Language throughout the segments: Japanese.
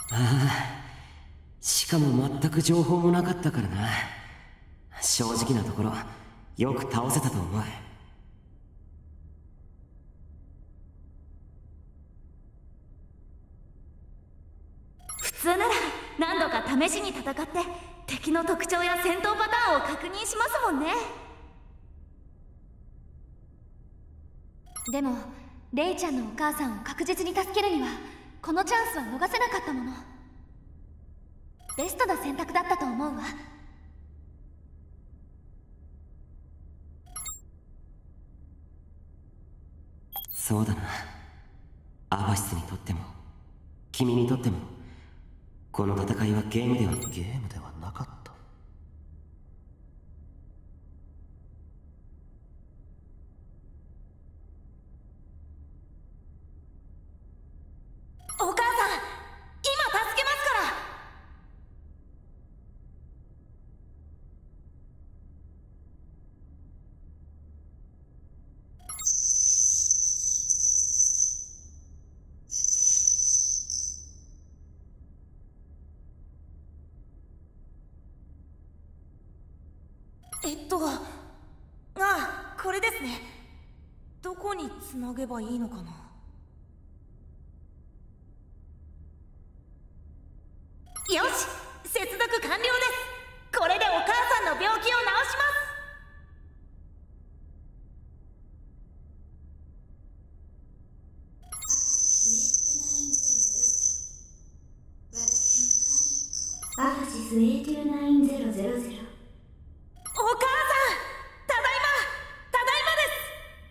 ああ、しかも全く情報もなかったからな。正直なところよく倒せたと思う。 普通なら何度か試しに戦って敵の特徴や戦闘パターンを確認しますもんね。でもレイちゃんのお母さんを確実に助けるにはこのチャンスは逃せなかったもの。ベストな選択だったと思うわ。 そうだな。アバシスにとっても君にとってもこの戦いはゲームではなかった。 お母さん、今助けますから。これですね。どこにつなげばいいのかな。よし、接続完了です。これでお母さんの病気を治します。アフシス89000。 お母さん、ただいまです。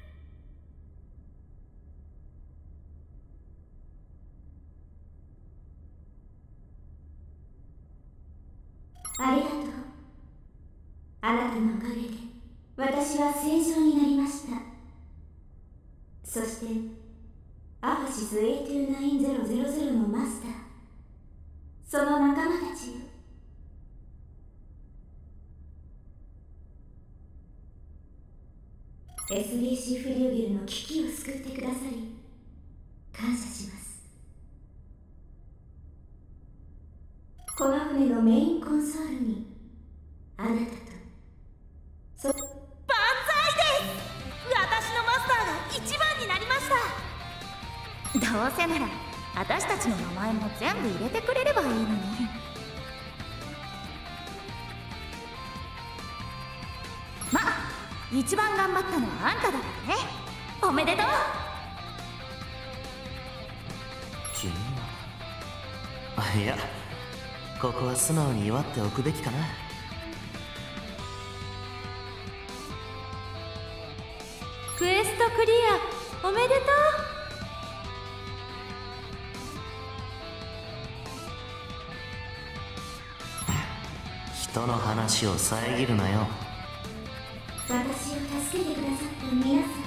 ありがとう。あなたのおかげで私は正常になりました。そしてアフシス89000のマスター、その仲間たちよ。SBC フリューゲルの危機を救ってくださり感謝します。この船のメインコンソールにあなたと万歳です。私のマスターが一番になりました。どうせなら私たちの名前も全部入れてくれればいいのに。まあ一番頑張ったのはあんただからね。おめでとう。 君は、いや、ここは素直に祝っておくべきかな。 クエストクリアおめでとう。 人の話を遮るなよ。 私を助けてくださった皆さん、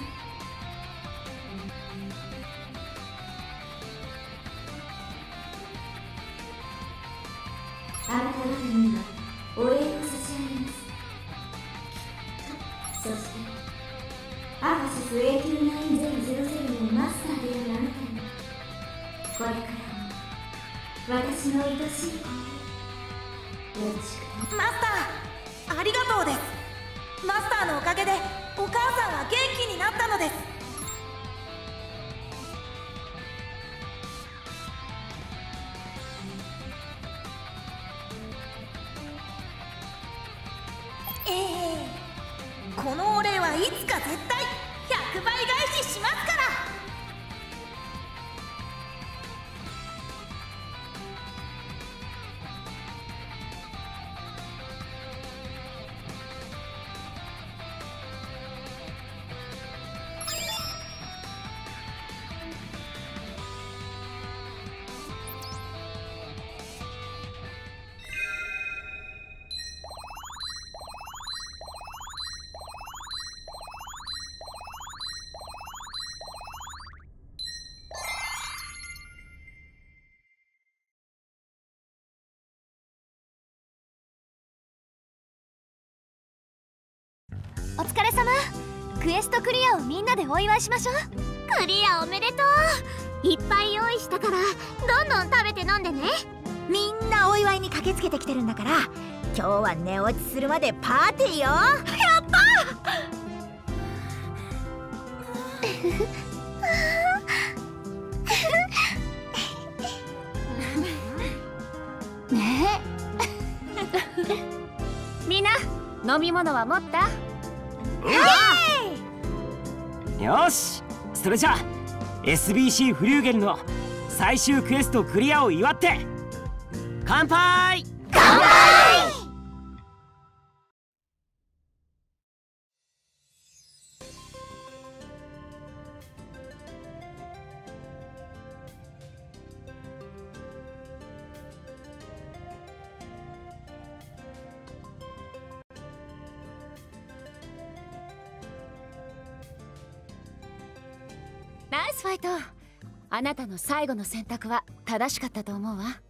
あなた方にはお礼を差し上げます。そしてアフシス89000のマスターであるあなたに、これからも私の愛しい子をよろしく。 マスター、ありがとうです。マスターのおかげでお母さんは元気になったのです。このお礼はいつか絶対100倍返ししますから。お疲れ様。クエストクリアをみんなでお祝いしましょう。 クリアおめでとう。いっぱい用意したからどんどん食べて飲んでね。 みんなお祝いに駆けつけてきてるんだから、今日は寝落ちするまでパーティーよ。やったねえみんな飲み物は持った？ よし、それじゃあ SBC フリューゲルの最終クエストクリアを祝って乾杯！ 乾杯！ ナイスファイト。あなたの最後の選択は正しかったと思うわ。